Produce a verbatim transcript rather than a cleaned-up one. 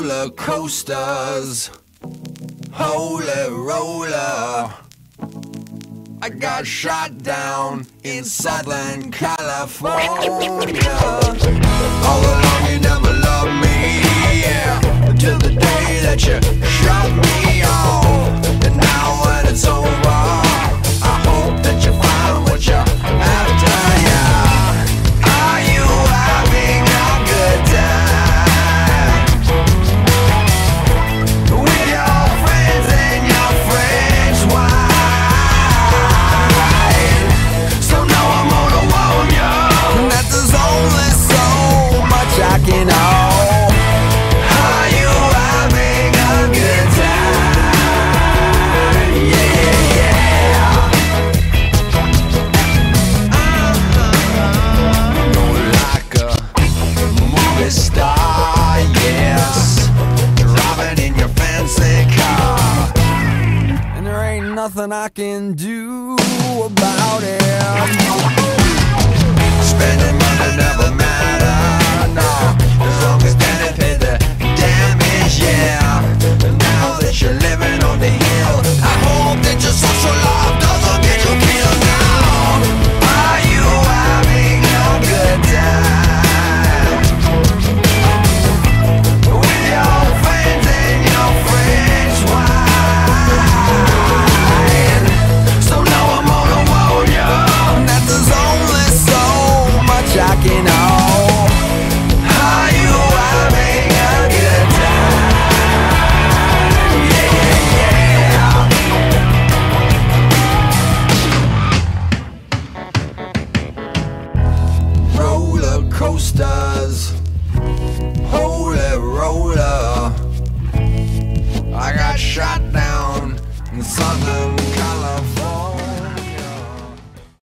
roller coasters, holy roller. I got shot down in Southern California. All along you never loved me, yeah, till the day that you shut me off. And now when it's over, I hope that you find what you're after, yeah. Are you having a good time with your friends and your friends' wives? So now I'm gonna warn you that there's only so much I can hold. Are you having a good time? Yeah, yeah. Uh-huh. No, like a movie star, yes, driving in your fancy car, and there ain't nothing I can do about it. Spending money never matter, no, as long as Daddy paid the damage, yeah. And now that you're living on the hill, I hope that your social life doesn't get you killed now. Are you having a good time with your friends and your friends' wives? So now I'm gonna warn you that there's only so much I can hold. Are you having a good time? Yeah, yeah. Roller coasters, holy roller. I got shot down in Southern